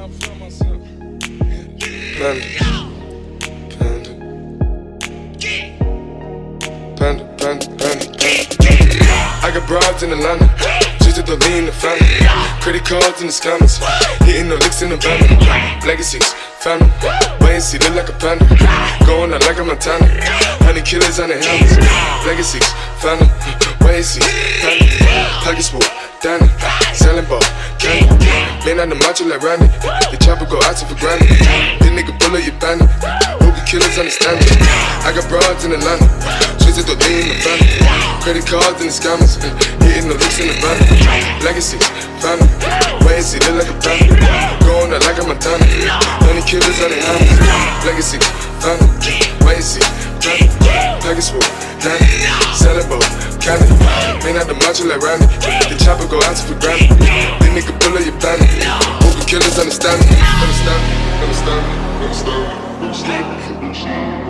I got broads in Atlanta, just to the lean the family. Credit cards in the scammers, hitting the licks in the van. Legacies, family, wait and see, look like a panda. Going out like a Montana, 100 killers on the helmets. Legacies, family, wait and see, family. Pockets full, Danny, selling ball, candy. Man on the macho like Randy, the chopper go out to for granted. This nigga bullet, you bandit. Hope you killers understand it. I got broads in Atlanta, just to the lean the family. Credit cards and the scammers, hitting the licks in the van. Legacies, family, wait and see, look like a panda. Going out like a Montana, 100 killers on the helmets. Legacies, family, wait and see, family. Pockets full, Danny, selling ball, candy. Man out the macho like Randy, the chopper go out to for granted. This nigga bullet, you bandit. Hope you killers understand me, understand me, understand me, understand me, understand me.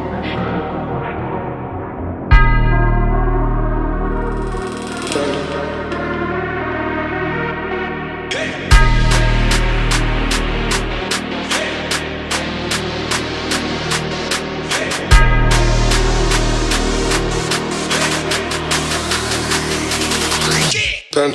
Panda.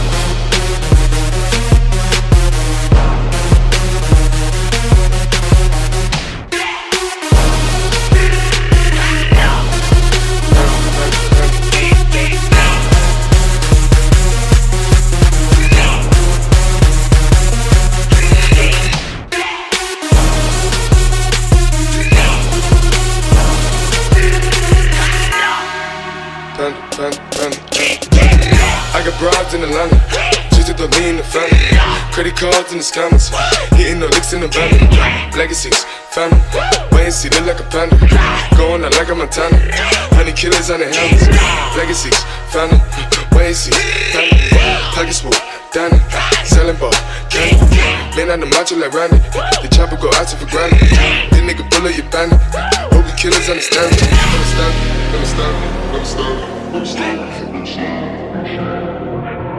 I got broads in Atlanta, just to the lean the family. Credit cards and the scammers, hitting the licks in the van. Legacies, family, wait and see, look like a panda. Going out like a Montana, 100 killers on the helmets. Legacies, family, wait and see, family. Pockets full, Danny, selling ball, candy. Man on the macho like Randy, the chopper go out to for granted. This nigga bullet, you bandit. Hope you killers understand me, understand me, understand me, understand me, understand me.